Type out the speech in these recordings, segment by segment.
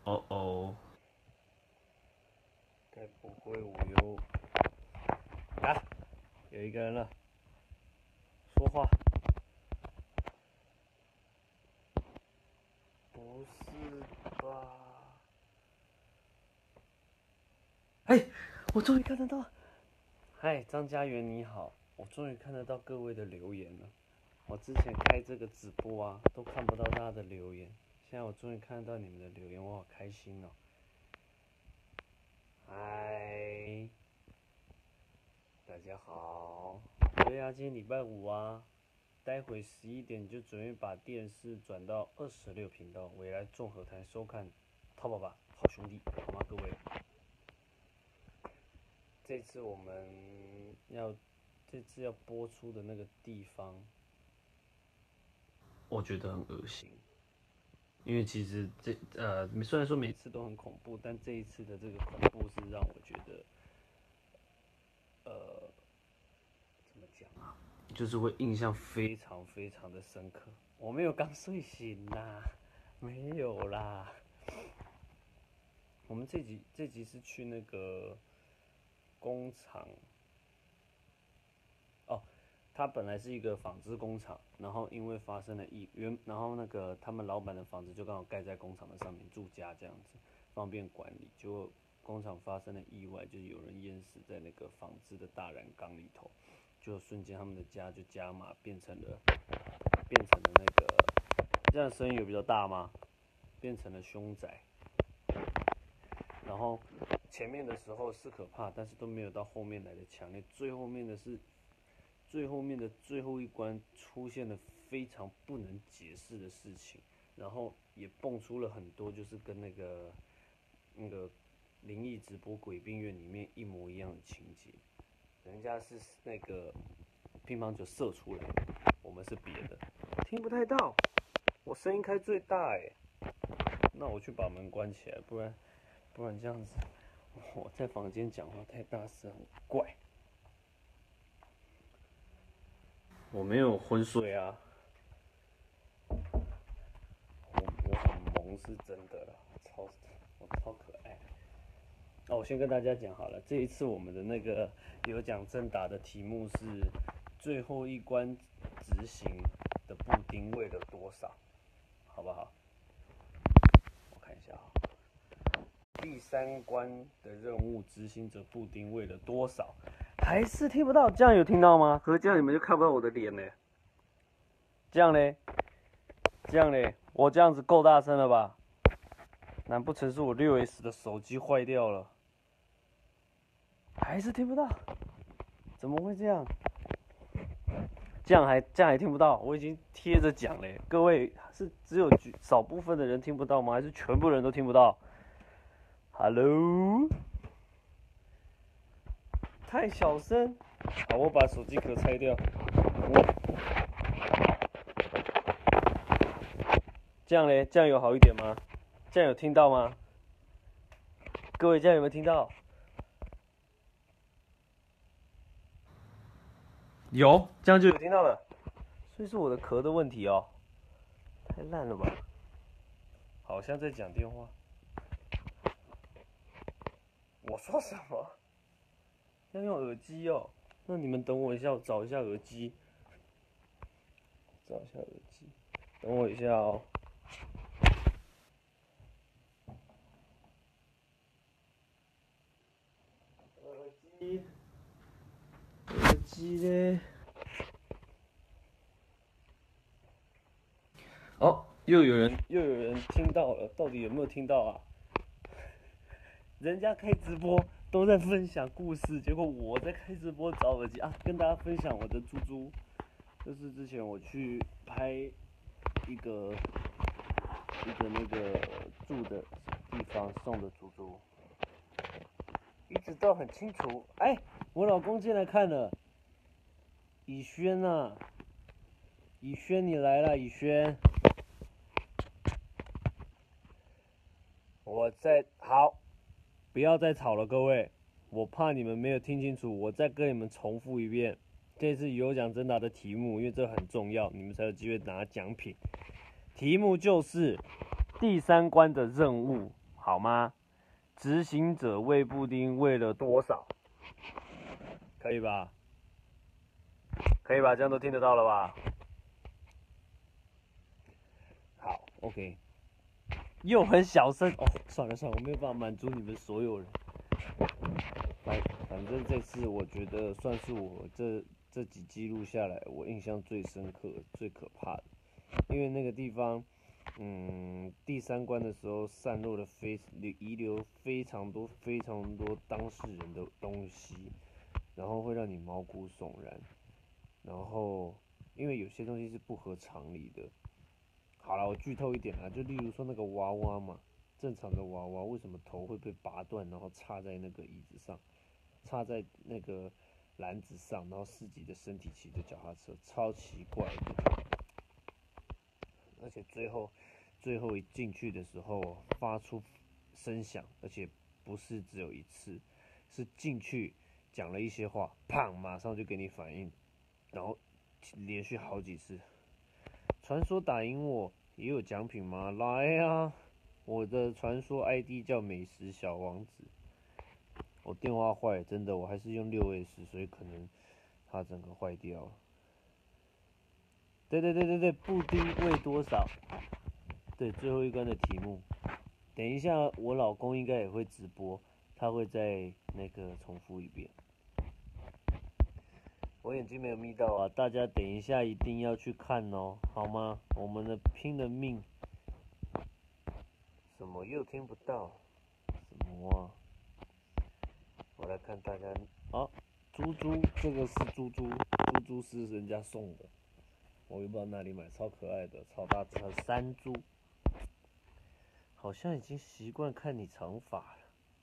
哦哦，该不会我又啊？有一个人了，说话。不是吧？哎，我终于看得到。嗨，张家元你好，我终于看得到各位的留言了。我之前开这个直播啊，都看不到大家的留言，现在我终于看得到你们的留言，我好开心哦。嗨，大家好。对啊，今天礼拜五啊，待会11点就准备把电视转到26频道，未来综合台收看淘宝吧，好兄弟，好吗，各位？这次我们要这次要播出的那个地方，我觉得很恶心，因为其实虽然说每次都很恐怖，但这一次的这个恐怖是让我觉得，怎么讲啊，就是会印象非常非常的深刻。我没有刚睡醒啦，没有啦。我们这集是去那个工厂哦，它本来是一个纺织工厂，然后因为发生了然后那个他们老板的房子就刚好盖在工厂的上面，住家这样子，方便管理。结果工厂发生了意外，就是有人淹死在那个纺织的大染缸里头，就瞬间他们的家就加码变成了那个，这样声音有比较大吗？变成了凶宅。然后前面的时候是可怕，但是都没有到后面来的强烈。最后面的最后一关出现了非常不能解释的事情，然后也蹦出了很多就是跟那个灵异直播鬼病院里面一模一样的情节。人家是那个乒乓球射出来的，我们是别的，听不太到。我声音开最大哎，那我去把门关起来，不然这样子我在房间讲话太大声，很怪。我没有昏睡啊，我很萌是真的啦，我超可爱。哦，我先跟大家讲好了，这一次我们的那个有奖征答的题目是最后一关执行的布丁喂了多少，好不好？我看一下啊，第3关的任务执行者布丁喂了多少？还是听不到？这样有听到吗？可是这样你们就看不到我的脸嘞。这样嘞，我这样子够大声了吧？难不成是我6S 的手机坏掉了？还是听不到？怎么会这样？这样还听不到？我已经贴着讲嘞，各位是只有少部分的人听不到吗？还是全部人都听不到 ？Hello， 太小声。好，我把手机壳拆掉。这样嘞，这样有好一点吗？这样有听到吗？各位，这样有没有听到？有，这样就有听到了。所以是我的壳的问题哦，太烂了吧？好像在讲电话。我说什么？要用耳机哦？那你们等我一下，我找一下耳机。找一下耳机，等我一下哦。耳机嘞？哦，又有人听到了，到底有没有听到啊？人家开直播都在分享故事，结果我在开直播找耳机啊，跟大家分享我的猪猪。就是之前我去拍一个那个住的地方送的猪猪，一直都很清楚。哎，我老公进来看了，以轩啊，以轩你来了，以轩。好，不要再吵了，各位，我怕你们没有听清楚，我再跟你们重复一遍。这次有奖征答的题目，因为这很重要，你们才有机会拿奖品。题目就是第3关的任务， 好吗？执行者为布丁喂了多少？可以吧？可以吧？这样都听得到了吧？好 ，OK。又很小声哦，算了，我没有办法满足你们所有人。反正这次我觉得算是我这几记录下来，我印象最深刻、最可怕的，因为那个地方，第3关的时候散落了遗留非常多当事人的东西，然后会让你毛骨悚然，然后因为有些东西是不合常理的。好了，我剧透一点啦，就例如说那个娃娃嘛，正常的娃娃为什么头会被拔断，然后插在那个椅子上，插在那个篮子上，然后自己的身体骑着脚踏车，超奇怪的。而且最后一进去的时候发出声响，而且不是只有一次，是进去讲了一些话，砰，马上就给你反应，然后连续好几次。传说打赢我也有奖品吗？来啊！我的传说 ID 叫美食小王子。我电话坏，真的，我还是用6S，所以可能它整个坏掉了。对，布丁喂多少？对，最后一关的题目。等一下，我老公应该也会直播，他会再那个重复一遍。我眼睛没有眯到啊，大家等一下一定要去看哦，好吗？我们的拼了命，什么又听不到？什么啊？我来看大家，啊，猪猪，这个是猪是人家送的，我也不知道哪里买，超可爱的，超大只的山猪，好像已经习惯看你长发了。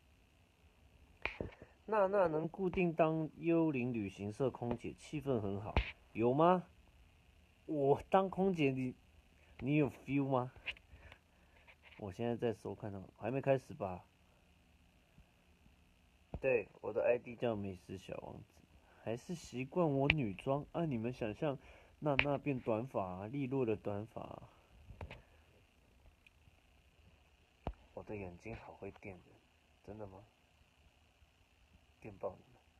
娜娜能固定当幽灵旅行社空姐，气氛很好，有吗？我当空姐，你有 feel 吗？我现在在收看到，还没开始吧？对，我的 ID 叫美食小王子，还是习惯我女装啊？你们想象娜娜变短发，利落的短发。我的眼睛好会电人，真的吗？电爆你们！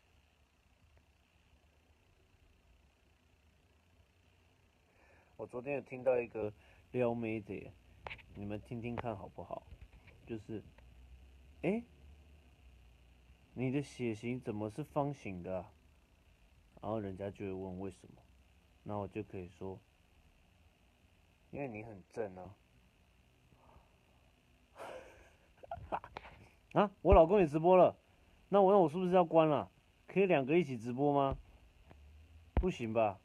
我昨天有听到一个撩妹的耶，你们听听看好不好？就是，你的血型怎么是方形的啊？然后人家就会问为什么，那我就可以说，因为你很正啊。啊，我老公也直播了，那我是不是要关了？可以2个一起直播吗？不行吧？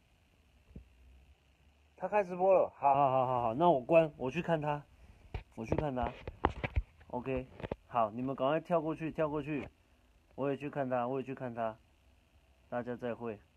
他开直播了，好，那我关，我去看他。OK， 好，你们赶快跳过去，我也去看他，大家再会。